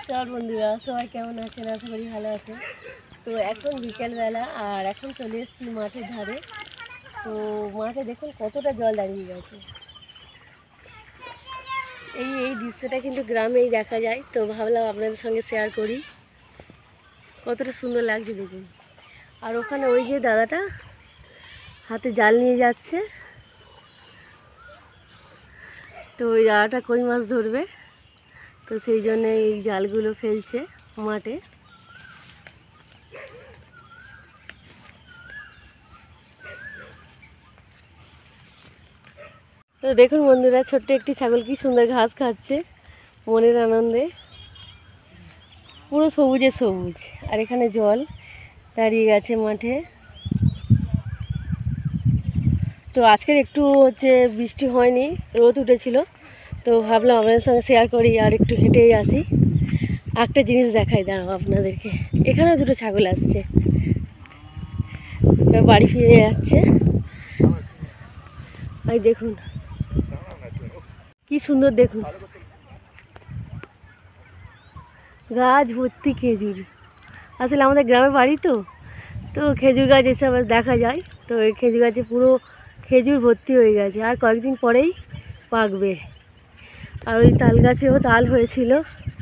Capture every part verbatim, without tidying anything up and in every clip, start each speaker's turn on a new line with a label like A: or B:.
A: নমস্কার বন্ধুরা, সবাই কেমন আছেন? আশা করি ভালো আছে। তো এখন বিকেলবেলা আর এখন চলে এসেছি মাঠের ধারে। তো মাঠে দেখুন কতটা জল দাঁড়িয়ে গেছে। এই এই দৃশ্যটা কিন্তু গ্রামেই দেখা যায়। তো ভাবলাম আপনাদের সঙ্গে শেয়ার করি, কতটা সুন্দর লাগছে দেখুন। আর ওখানে ওই যে দাদাটা হাতে জাল নিয়ে যাচ্ছে, তো ওই দাদাটা কই মাছ ধরবে, তো সেই জন্য এই জালগুলো ফেলছে মাঠে। তো দেখুন বন্ধুরা, ছোট্ট একটি ছাগল কি সুন্দর ঘাস খাচ্ছে মনের আনন্দে, পুরো সবুজে সবুজ। আর এখানে জল দাঁড়িয়ে গেছে মাঠে। তো আজকের একটু হচ্ছে বৃষ্টি হয়নি, রোদ উঠেছিল। তো ভাবলাম আপনাদের সঙ্গে শেয়ার করি আর একটু হেঁটেই আসি। একটা জিনিস দেখাই দাঁড়াও আপনাদেরকে। এখানে দুটো ছাগল আসছে, বাড়ি ফিরে যাচ্ছে। এই দেখুন কি সুন্দর, দেখুন গাছ ভর্তি খেজুর। আসলে আমাদের গ্রামে বাড়ি তো তো খেজুর গাছ এসব দেখা যায়। তো এই খেজুর গাছে পুরো খেজুর ভর্তি হয়ে গেছে, আর কয়েকদিন পরেই পাকবে। আর ওই তাল গাছেও তাল হয়েছিল,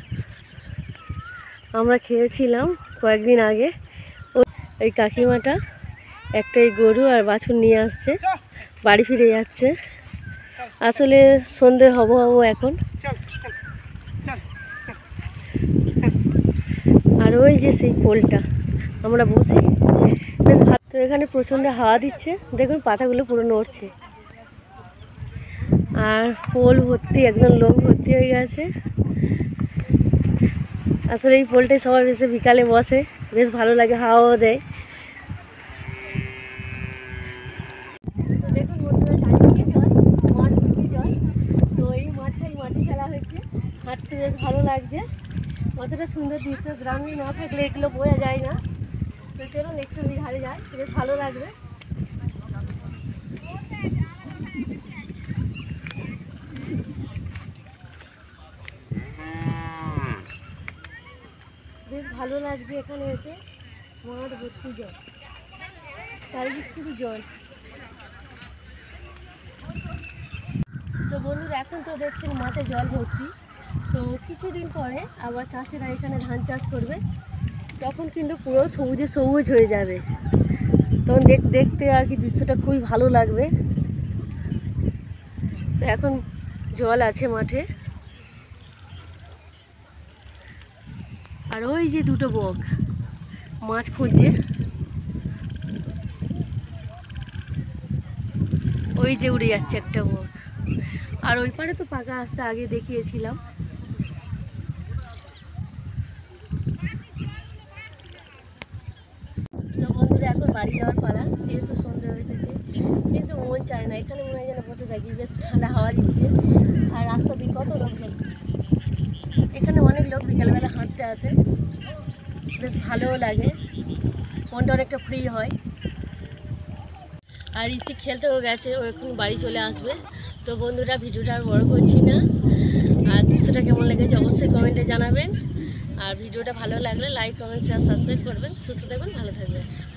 A: আমরা খেয়েছিলাম কয়েকদিন আগে। ওই কাকিমাটা একটাই গরু আর বাছুর নিয়ে আসছে, বাড়ি ফিরে যাচ্ছে। আসলে সন্ধে হব হব এখন। আর ওই যে সেই পোলটা আমরা বসি, বেশ ভালো। তো এখানে প্রচণ্ড হাওয়া দিচ্ছে, দেখুন পাতাগুলো পুরো নড়ছে। আর পোল ভর্তি, একদম লোক ভর্তি হয়ে গেছে। আসলে এই পোলটাই সবাই বেশি বিকালে বসে, বেশ ভালো লাগে, হাওয়াও দেয়। তো দেখুন বন্ধুরা, চারিদিকে জল, মাঠ ভর্তি জল। তো এই মাঠটাই মাঠে খেলা হয়েছে, হাঁটতে বেশ ভালো লাগছে। কতটা সুন্দর দৃশ্য, গ্রামে না থাকলে এগুলো বোঝা যায় না। তো চলুন একটু ধারে যায়, বেশ ভালো লাগবে। বেশ ভালো লাগছে এখানে এসে, মাঠ ভর্তি জল, চারিদিক শুধু জল। তো বন্ধুরা, এখন তো দেখছেন মাঠে জল ভর্তি। তো কিছুদিন পরে আবার চাষিরা এখানে ধান চাষ করবে, তখন কিন্তু পুরো সবুজে সবুজ হয়ে যাবে। তখন দেখ দেখতে আর কি দৃশ্যটা খুবই ভালো লাগবে। তো এখন জল আছে মাঠে। আর ওই যে দুটো বক মাছ খুঁজছে, ওই যে উড়ে যাচ্ছে একটা বক। আর ওই পারে তো পাকা রাস্তা আগে দেখিয়েছিলাম। তো বন্ধুরা, এখন বাড়ি যাওয়ার পালা, যেহেতু সন্ধ্যে হয়ে এসেছে। কিন্তু মন চায় না, এখানে মনে হয় যেন বসে থাকি, বেশ ঠান্ডা হাওয়া দিচ্ছে। আর রাস্তা দিয়ে কত লোক যায়, এখানে অনেক লোক বিকালবেলা হাঁটতে আসে, বেশ ভালোও লাগে, মনটা অনেকটা ফ্রি হয়। আর ইতি খেলতেও গেছে, ও এখন বাড়ি চলে আসবে। তো বন্ধুরা, ভিডিওটা আর বড় করছি না। আর দৃশ্যটা কেমন লেগেছে অবশ্যই কমেন্টে জানাবেন। আর ভিডিওটা ভালো লাগলে লাইক, কমেন্ট, শেয়ার, সাবস্ক্রাইব করবেন। সুস্থ থাকবেন, ভালো থাকবেন।